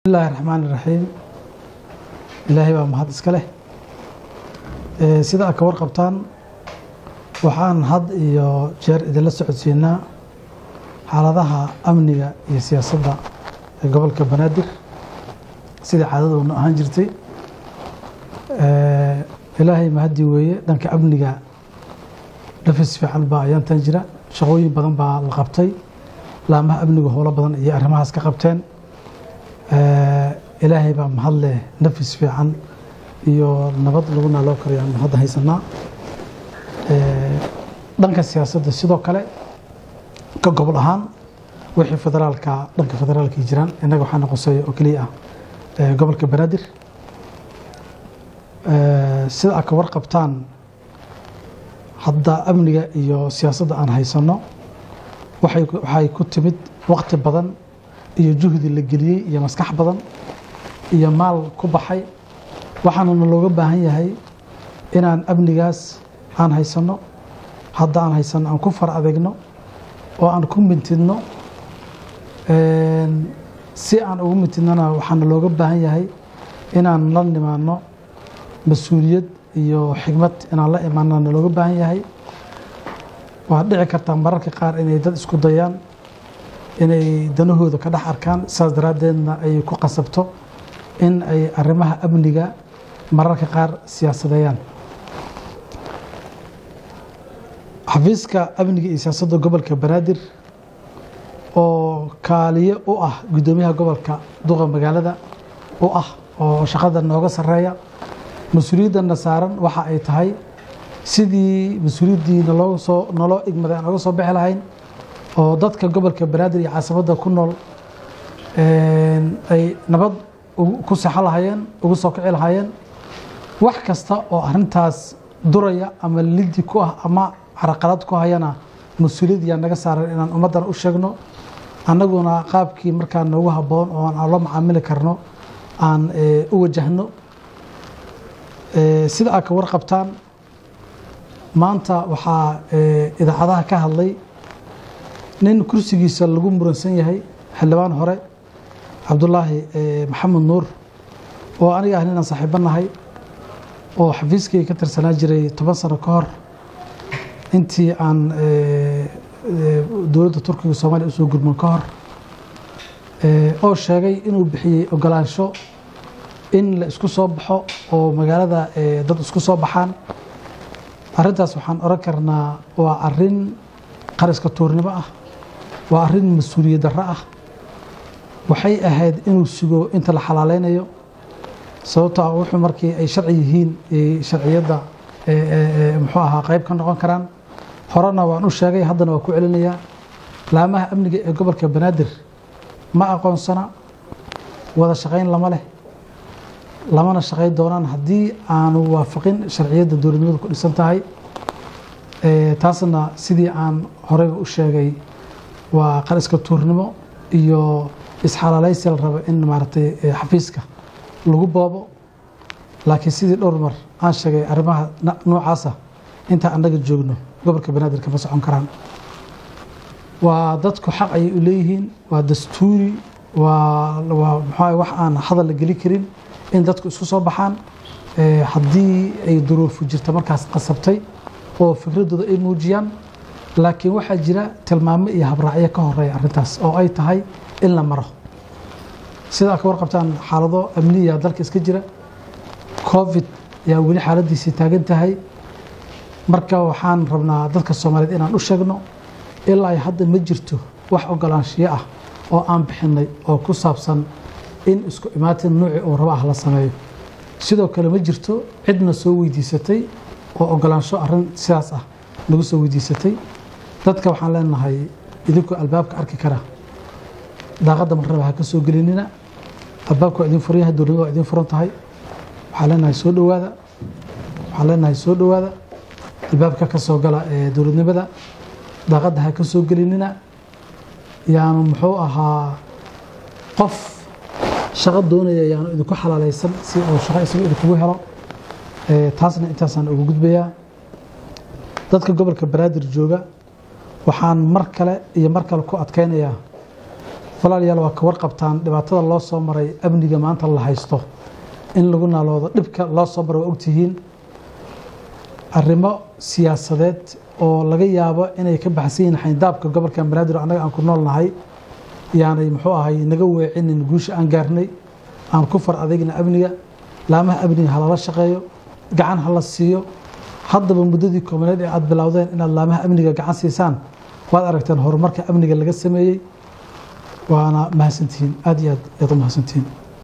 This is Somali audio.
بسم الله الرحمن الرحيم إلهي ومحد إسكاله سيدا أكبر قبطان وحان هاد إيو جير إذا لسعود سينا حالadaha amniga iyo siyaasadda ee gobolka Banaadir sida caadada uu ahaan jirtay Ilaahay mahadi weeye dhanka amniga dhafis fiican baa ayaan tan jira shaqooyin badan baa la qabtay laamaha amniga howlo badan iyo arrimahaas ka qabteen Ilaahay baa mahad leh nafis fiican iyo nabad lagu naaloo kariyo hadda haysanaa dhanka siyaasadda sidoo kale ka gobol ahaan wixii federaalka dhanka federaalka jiraan inaga waxaan noqosay oo kaliya ah gobolka Banaadir sida ka warqabtaan hadda amniga iyo siyaasadda aan haysano waxay ku timid waqti badan iyo juhdi la geliyay iyo maskax badan iyo maal ku baxay waxaana looga baahan yahay inaan amnigaas aan haysano hadda aan haysano aan ku far adeegno oo aan ku mintidno si aan ugu mintidnana waxaana looga baahan yahay inaan la nimaano mas'uuliyad iyo xigmad inaan la imaanana looga baahan yahay waa dhici karta mararka qaar inay dad isku dayaan inay danahooda ka dhex arkaan saas daraadeedna ay ku qasabto in ay arrimaha amniga mararka qaar siyaasadeeyaan xafiiska amniga iyo siyaasadda gobolka Banaadir oo kaaliye u ah gudoomiyaha gobolka duqa magaalada u ah oo shaqada nooga sareeya mas'uuliyadna saaran waxa ay tahay sidii mas'uuliyadiina naloo igmaday aan uga soo bixi lahayn oo dadka gobolka Banaadir iyo caasimada ku nool ay nabad ku sax lahaayeen ugu soo kici lahaayeen wax kasta oo arintaas duraya ama liddi ku ah ama carqalad ku hayana mas'uuliyad yaa naga saaran inaan ummadan u sheegno annaguna qaabkii markaa noogu haboon oo aan la macaamili karno aan u wajahno sida ay ka warqabtaan maanta waxa idaacadaha ka hadlay nin kursigiisa lagu muransan yahay xildhibaan hore Cabdullaahi Maxamed Nuur oo aniga ahna saaxiibanahay oo xafiiskay ka tirsanaa jiray 10 sano ka hor intii aan dowladda Turkiga Soomaaliya soo gurman ka hor oo sheegay inuu bixiyay ogolaansho in la isku soo baxo oo magaalada dad isku soo baxaan arintaas waxaan oran karnaa waa arin qariska tuurnimo ah waa arin mas'uuliyad darro ah waxay ahayd inuu sugo inta la xalaaleynayo sababtoo ah wuxuu markii ay sharci yihiin sharciyada muxuu ahaa qayb ka noqon karaan horena waan u sheegay haddana waa ku celinayaa laamaha amniga ee gobolka Banaadir ma aqoonsana wada shaqayn lama leh lamana shaqayn doonaan haddii aanu waafaqin sharciyada dowladnimada ku dhisan tahay taasna sidii aan horey u sheegay waa qariska tuurnimo iyo isxalaalaysi la rabo in maartay xafiiska lagu boobo laakiin sidii dhowr mar aan sheegay arrimaha noocaas ah inta anaga joogno gobolka Banaadir ka socon karaan waa dadku xaq ay u leeyihiin waa dastuuri waa maxay wax aan hadal la gali karin in dadku isku soo baxaan haddii ay duruuf jirto markaas qasabtay oo fikradooda ay muujiyaan laakiin waxa jira tilmaamo iyo habraacyo ka horeeya arintaas oo ay tahay in la maro sida ka warqabtaan xaalado amniga dalka iska jira covid yaa wali xaaladiisa taagan tahay marka waxaan rabnaa dadka Soomaaliyeed inaan u sheegno ilaa ay hadda ma jirto wax ogolaanshiyo ah oo aan bixinay oo ku saabsan in isku imaatin nooci oo raba la sameeyo sidoo kale ma jirto cidna soo weydiisatay oo ogolaansho arin sidaas ah lagu soo weydiisatay dadka waxaan leenahay idinku albaabka arki kara daaqada marraba ha ka soo gelinina albaabku idin furiyaha dowladda waa idin furan tahay waxaan leenahay soo dhawaada albaabka ka soo gala dowladnimada daaqada ha ka soo gelinina yaanu muxuu ahaa qof shaqo doonaya yaanu idinku xalaalaysan si oo shaqo isaga idinku helo taasna intaasaan ugu gudbayaa dadka gobolka Banaadir jooga waxaan mar kale ku adkeynayaa walaalayaal waa ka warqabtaan dhibaatada loo soo maray amniga maanta la haysto in lagu naaloodo dhibka loo soo maray waa ogtihiin arrimo siyaasadeed oo laga yaabo inay ka baxsan yihiin xayndaabka gobolka banaadir annaga aan ku noolnahay yaanay muxuu ahay naga weecinin guusha aan gaarnay aan ku far adeegna amniga laamaha amniga halala shaqeeyo gacan hala siiyo haddaba muddadii koobaneed ee aad bilowdeen inaad laamaha amniga gacan siisaan waad aragteen horumarka amniga laga sameeyey waana mahadsantihiin aad iyo aad u mahadsantihiin